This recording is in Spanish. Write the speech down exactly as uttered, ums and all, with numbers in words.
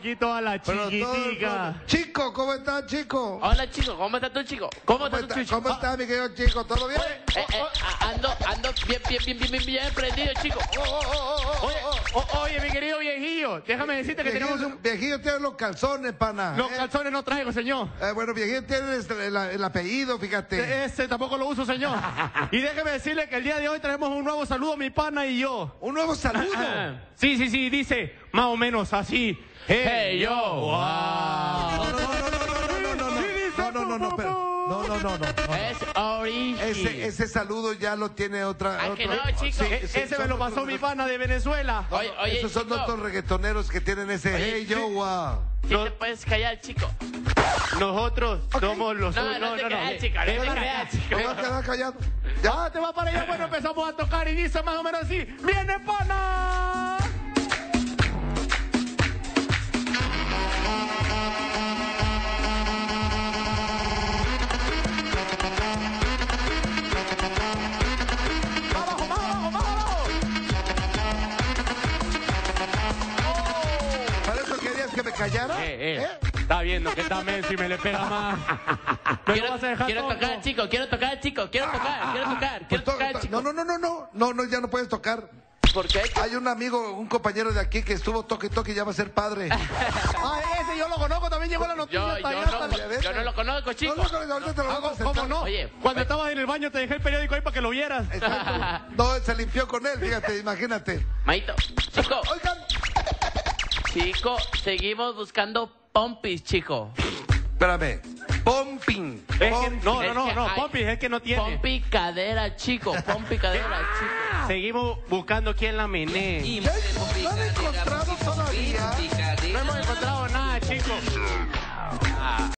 poquito a la Pero todo el chiquitica. mundo- Chico, ¿cómo estás, chico? Hola, chico, ¿cómo estás tú, chico? ¿Cómo, ¿Cómo estás tú, está- chico? ¿Cómo estás, mi querido chico? ¿Todo bien? Eh, eh, a- ando, ando bien, bien, bien, bien, bien, bien prendido, chico. Oh, oh, oh, oh, oh, Oye, oh. o- oye, mi querido viejillo, déjame decirte que tenemos Viejillo, un... viejillo tiene los calzones, pana. Los ¿eh? calzones no traigo, señor. Eh, bueno, viejillo tiene este- el, el apellido, fíjate. Ese tampoco lo uso, señor. Y déjeme decirle que el día de hoy traemos un nuevo saludo, mi pana y yo. Un nuevo saludo. Sí, sí, sí, dice más o menos así. Hey, yo. Wow. No, no, no, no, no, no, no, no, Sí, dice, no, no, no, no, pero- no, no, no, no, no. Es origen. Ese, ese saludo ya lo tiene otra. Ay, que otro- no, chico. E- sí, ese son me lo otros pasó mi regga- pana de Venezuela. Oye, oye, Esos son chico. otros reggaetoneros que tienen ese Oye, hey yo, sí. wow. Sí No. te puedes callar, chico. Nosotros somos los... No, no te creas, chico, no te Déjame- creas, chico. ¿Te vas a quedar callado? Ya te va para allá. Bueno, empezamos a tocar y dice más o menos así. ¡Viene pana! ¡Más abajo, más abajo, más abajo! ¿Para eso querías que me callara? Eh, eh. Está viendo que está Messi, me le pega más. Me lo Quiero, vas a dejar quiero tonto. tocar, chico, quiero tocar, chico, quiero tocar, quiero tocar, Pues quiero to- tocar, to- chico. no, no, no, no, no, no, no, ya no puedes tocar. ¿Por qué? Hay un amigo, un compañero de aquí que estuvo toque toque y ya va a ser padre. Ah, ese yo lo conozco, también llegó la noticia Yo, hasta yo, allá, hasta no, la- yo no lo conozco, chico. No, no, no, ahorita te lo Ah, vamos a ¿cómo aceptar. no? Oye, Cuando oye. estabas en el baño te dejé el periódico ahí para que lo vieras. Exacto. No, se limpió con él, fíjate, imagínate. Maito, chico, Oigan, chico, seguimos buscando pompis, chico. espérame. Pumping. Es que- Pumping. no, no, Es no, que no, hay- Pompi, es que no tiene. Pompi cadera, chico, pompi cadera, chico. Seguimos buscando quién la menee. ¿Qué? ¿No han encontrado todavía? No hemos encontrado nada, chicos.